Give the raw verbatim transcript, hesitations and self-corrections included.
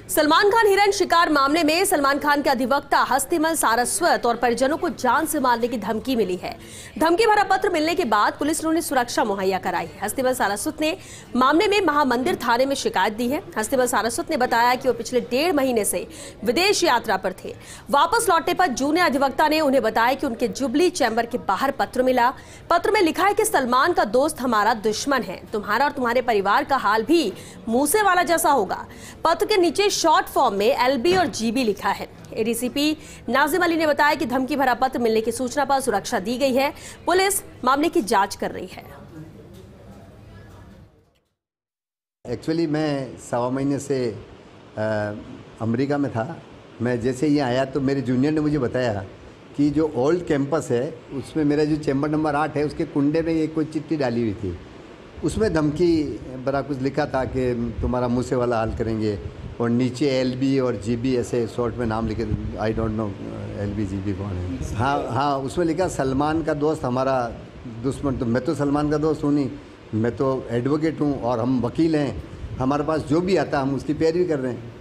सलमान खान हिरण शिकार मामले में सलमान खान के अधिवक्ता हस्तिमल सारस्वत और परिजनों को जान से मारने की धमकी मिली है। धमकी भरा पत्र मिलने के बाद पुलिस ने उन्हें सुरक्षा मुहैया कराई है। हस्तिमल सारस्वत ने मामले में महामंदिर थाने में शिकायत दी है। हस्तिमल सारस्वत ने बताया कि वो पिछले डेढ़ महीने से विदेश यात्रा पर थे। वापस लौटने पर जूनियर अधिवक्ता ने उन्हें बताया कि उनके जुबली चैम्बर के बाहर पत्र मिला। पत्र में लिखा है कि सलमान का दोस्त हमारा दुश्मन है, तुम्हारा और तुम्हारे परिवार का हाल भी मूसे वाला जैसा होगा। पत्र के नीचे शॉर्ट फॉर्म में एलबी और जीबी लिखा है। एडीसीपी नाजिम अली ने बताया कि धमकी भरा पत्र मिलने की सूचना पर सुरक्षा दी गई है। पुलिस मामले की जांच कर रही है। एक्चुअली मैं सवा महीने से आ, अमेरिका में था। मैं जैसे ये आया तो मेरे जूनियर ने मुझे बताया कि जो ओल्ड कैंपस है उसमें मेरा जो चैम्बर नंबर आठ है उसके कुंडे में ये कोई चिट्ठी डाली हुई थी। उसमें धमकी बड़ा कुछ लिखा था कि तुम्हारा मुँह से वाला हाल करेंगे, और नीचे एलबी और जीबी ऐसे शॉर्ट में नाम लिखे। I don't know LB GB कौन है। हाँ हाँ उसमें लिखा सलमान का दोस्त हमारा दुश्मन। तो मैं तो सलमान का दोस्त हूँ नहीं, मैं तो एडवोकेट हूँ और हम वकील हैं। हमारे पास जो भी आता हम उसकी पैरवी कर रहे हैं।